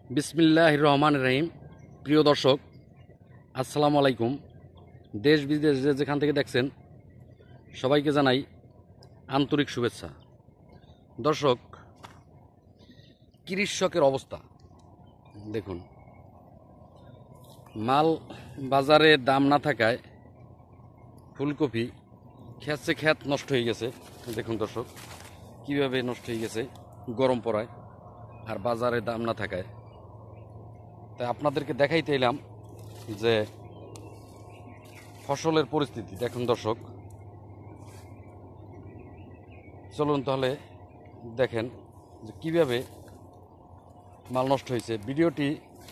বিসমিল্লাহির রহমানির রহিম। প্রিয় দর্শক, আসসালামু আলাইকুম। দেশ বিদেশ যেখান থেকে দেখছেন সবাইকে জানাই আন্তরিক শুভেচ্ছা। দর্শক, কৃষকের অবস্থা দেখুন। মাল বাজারে দাম না থাকায় ফুলকপি খেতছে, খেত নষ্ট হয়ে গেছে। দেখুন দর্শক, কীভাবে নষ্ট হয়ে গেছে গরম পড়ায় আর বাজারে দাম না থাকায়। তাই আপনাদেরকে দেখাইতে এলাম যে ফসলের পরিস্থিতি। দেখুন দর্শক, চলুন তাহলে দেখেন যে কীভাবে মাল নষ্ট হয়েছে। ভিডিওটি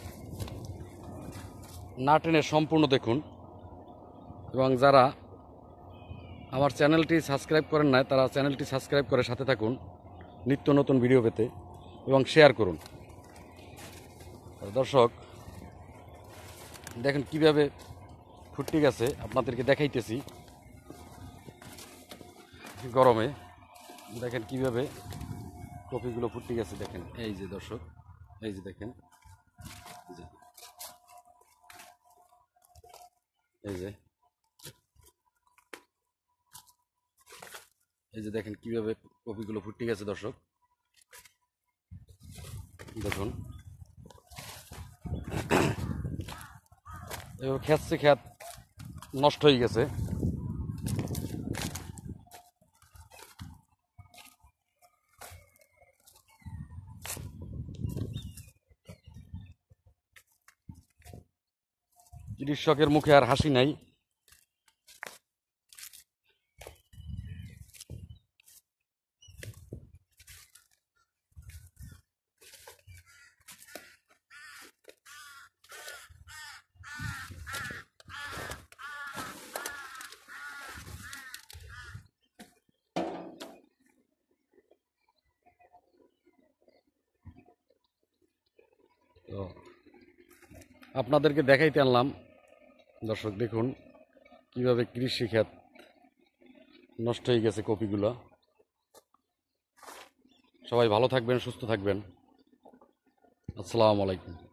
না টেনে সম্পূর্ণ দেখুন, এবং যারা আমার চ্যানেলটি সাবস্ক্রাইব করেন না তারা চ্যানেলটি সাবস্ক্রাইব করে সাথে থাকুন নিত্য নতুন ভিডিও পেতে, এবং শেয়ার করুন। দর্শক দেখেন কীভাবে ফুটে গেছে, আপনাদেরকে দেখাইতেছি। গরমে দেখেন কীভাবে কপিগুলো ফুটে গেছে। দেখেন এই যে দর্শক, এই যে দেখেন, এই যে এই যে দেখেন কীভাবে কপিগুলো ফুটে গেছে। দর্শক দেখুন, এবার খেতছে, খেত নষ্ট হয়ে গেছে। কৃষকের মুখে আর হাসি নাই। তো আপনাদেরকে দেখাইতে আনলাম। দর্শক দেখুন কিভাবে কৃষি ক্ষেত নষ্ট হয়ে গেছে কপিগুলো। সবাই ভালো থাকবেন, সুস্থ থাকবেন। আসসালামু আলাইকুম।